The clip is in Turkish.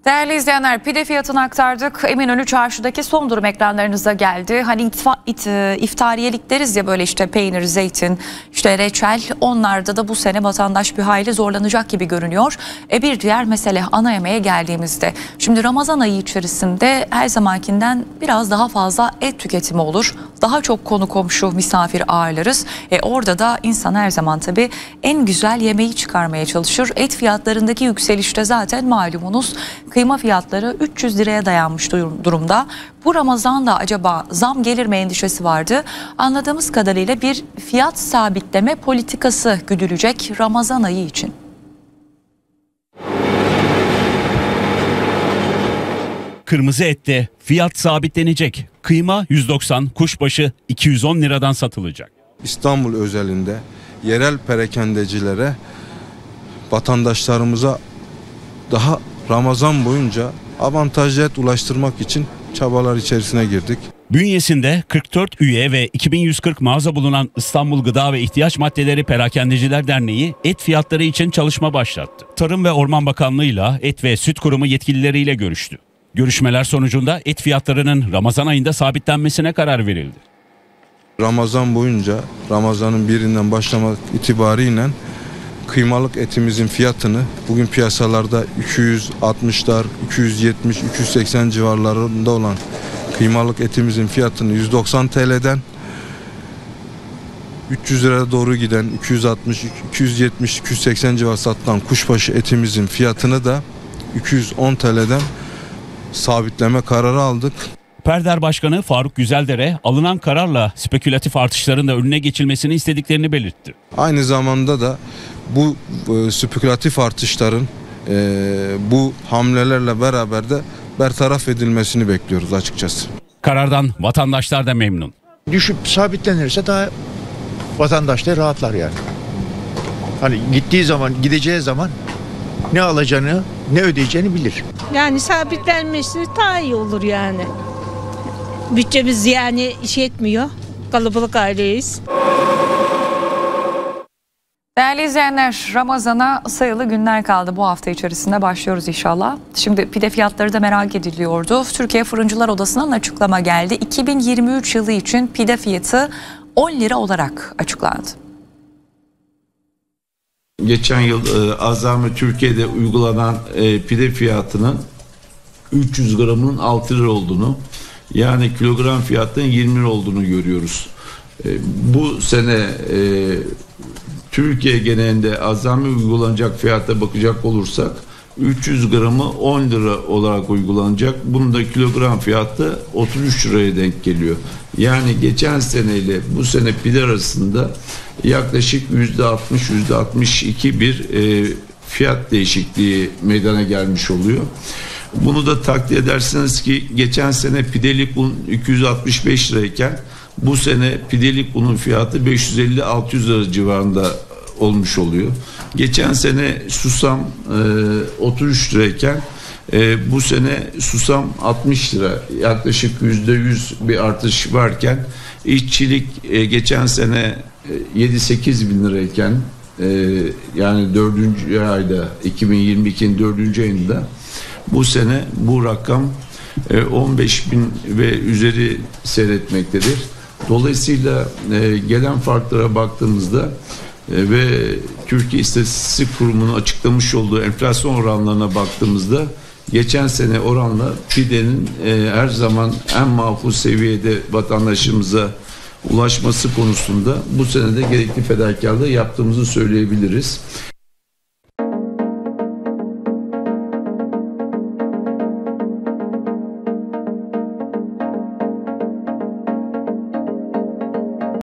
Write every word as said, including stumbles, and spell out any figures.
Değerli izleyenler, pide fiyatını aktardık. Eminönü Çarşı'daki son durum ekranlarınıza geldi. Hani itfa, it, iftariyelik deriz ya, böyle işte peynir, zeytin, işte reçel. Onlarda da bu sene vatandaş bir hayli zorlanacak gibi görünüyor. E bir diğer mesele ana yemeğe geldiğimizde. Şimdi Ramazan ayı içerisinde her zamankinden biraz daha fazla et tüketimi olur. Daha çok konu komşu misafir ağırlarız. E orada da insan her zaman tabii en güzel yemeği çıkarmaya çalışır. Et fiyatlarındaki yükselişte zaten malumunuz. Kıyma fiyatları üç yüz liraya dayanmış durumda. Bu Ramazan'da acaba zam gelir mi endişesi vardı. Anladığımız kadarıyla bir fiyat sabitleme politikası güdülecek Ramazan ayı için. Kırmızı ette fiyat sabitlenecek. Kıyma yüz doksan, kuşbaşı iki yüz on liradan satılacak. İstanbul özelinde yerel perakendecilere, vatandaşlarımıza daha Ramazan boyunca avantajlı et ulaştırmak için çabalar içerisine girdik. Bünyesinde kırk dört üye ve iki bin yüz kırk mağaza bulunan İstanbul Gıda ve İhtiyaç Maddeleri Perakendeciler Derneği et fiyatları için çalışma başlattı. Tarım ve Orman Bakanlığı'yla Et ve Süt Kurumu yetkilileriyle görüştü. Görüşmeler sonucunda et fiyatlarının Ramazan ayında sabitlenmesine karar verildi. Ramazan boyunca, Ramazan'ın birinden başlamak itibariyle kıymalık etimizin fiyatını bugün piyasalarda iki yüz altmışlar, iki yüz yetmiş, iki yüz seksen civarlarında olan kıymalık etimizin fiyatını yüz doksan TL'den üç yüz liraya doğru giden iki yüz altmış, iki yüz yetmiş, iki yüz seksen civarı satılan kuşbaşı etimizin fiyatını da iki yüz on TL'den sabitleme kararı aldık. Perder Başkanı Faruk Güzeldere alınan kararla spekülatif artışların da önüne geçilmesini istediklerini belirtti. Aynı zamanda da bu e, spekülatif artışların e, bu hamlelerle beraber de bertaraf edilmesini bekliyoruz açıkçası. Karardan vatandaşlar da memnun. Düşüp sabitlenirse daha vatandaş da rahatlar yani. Hani gittiği zaman, gideceği zaman ne alacağını, ne ödeyeceğini bilir. Yani sabitlenmesi daha iyi olur yani. Bütçemiz yani iş etmiyor. Kalabalık aileyiz. Değerli izleyenler, Ramazan'a sayılı günler kaldı. Bu hafta içerisinde başlıyoruz inşallah. Şimdi pide fiyatları da merak ediliyordu. Türkiye Fırıncılar Odası'ndan açıklama geldi. iki bin yirmi üç yılı için pide fiyatı on lira olarak açıklandı. Geçen yıl e, azami Türkiye'de uygulanan e, pide fiyatının üç yüz gramının altı lira olduğunu, yani kilogram fiyatının yirmi lira olduğunu görüyoruz. E, bu sene e, Türkiye genelinde azami uygulanacak fiyata bakacak olursak üç yüz gramı on lira olarak uygulanacak. Bunun da kilogram fiyatı otuz üç liraya denk geliyor. Yani geçen seneyle bu sene pide arasında yaklaşık yüzde altmış yüzde altmış iki bir e, fiyat değişikliği meydana gelmiş oluyor. Bunu da takdir edersiniz ki geçen sene pidelik un iki yüz altmış beş lirayken bu sene pidelik unun fiyatı beş yüz elli altı yüz lira civarında olmuş oluyor. Geçen sene susam e, otuz üç lirayken e, bu sene susam altmış lira, yaklaşık yüzde yüz bir artış varken işçilik e, geçen sene e, yedi sekiz bin lirayken e, yani dördüncü ayda iki bin yirmi ikinin dördüncü ayında bu sene bu rakam e, on beş bin ve üzeri seyretmektedir. Dolayısıyla e, gelen farklara baktığımızda e, ve Türkiye İstatistik Kurumu'nun açıklamış olduğu enflasyon oranlarına baktığımızda geçen sene oranla pidenin e, her zaman en makul seviyede vatandaşımıza ulaşması konusunda bu sene de gerekli fedakarlığı yaptığımızı söyleyebiliriz.